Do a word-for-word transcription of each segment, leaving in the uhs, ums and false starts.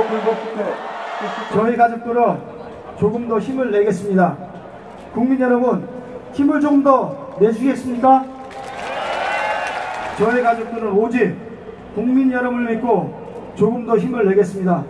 불법부패 저희 가족들은 조금 더 힘을 내겠습니다. 국민 여러분, 힘을 조금 더 내주시겠습니까? 저희 가족들은 오직 국민 여러분을 믿고 조금 더 힘을 내겠습니다.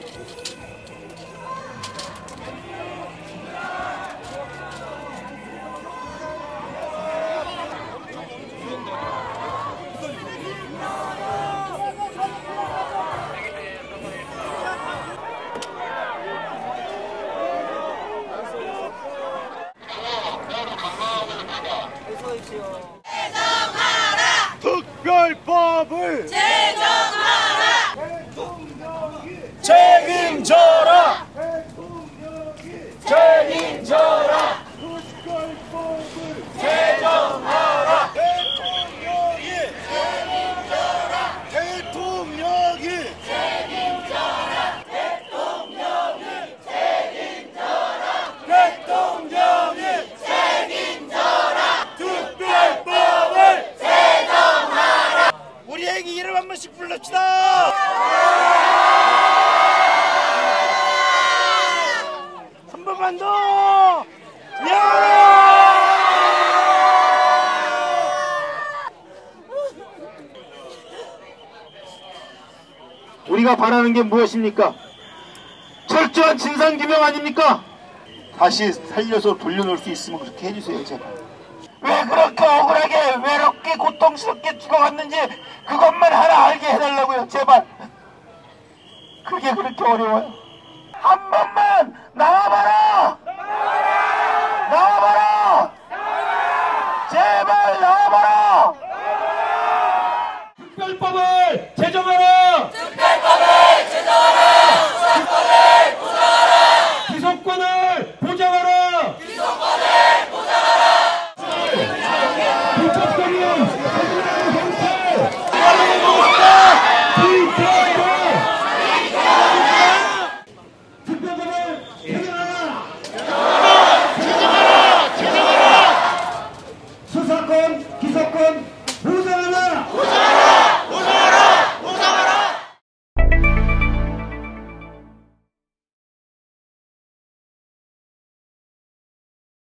제정하라! 특별법을 제정하라! 대통령이 책임져라! 대통령이 책임져라! 특별법을 제정하라! 대통령이 책임져라! 대통령이 책임져라! 대통령이 책임져라! 대통령이 특별법을 제정하라! 우리에게 이름 한 번씩 불러주다! 한 번만 더! 야! 우리가 바라는 게 무엇입니까? 철저한 진상규명 아닙니까? 다시 살려서 돌려놓을 수 있으면 그렇게 해주세요, 제발. 왜 그렇게 억울하게 외롭게 고통스럽게 죽어갔는지 그것만 하나 알게 해달라고요, 제발. 그게 그렇게 어려워요. 한 번만 나와봐라! 나와봐라! 제발 나와봐라!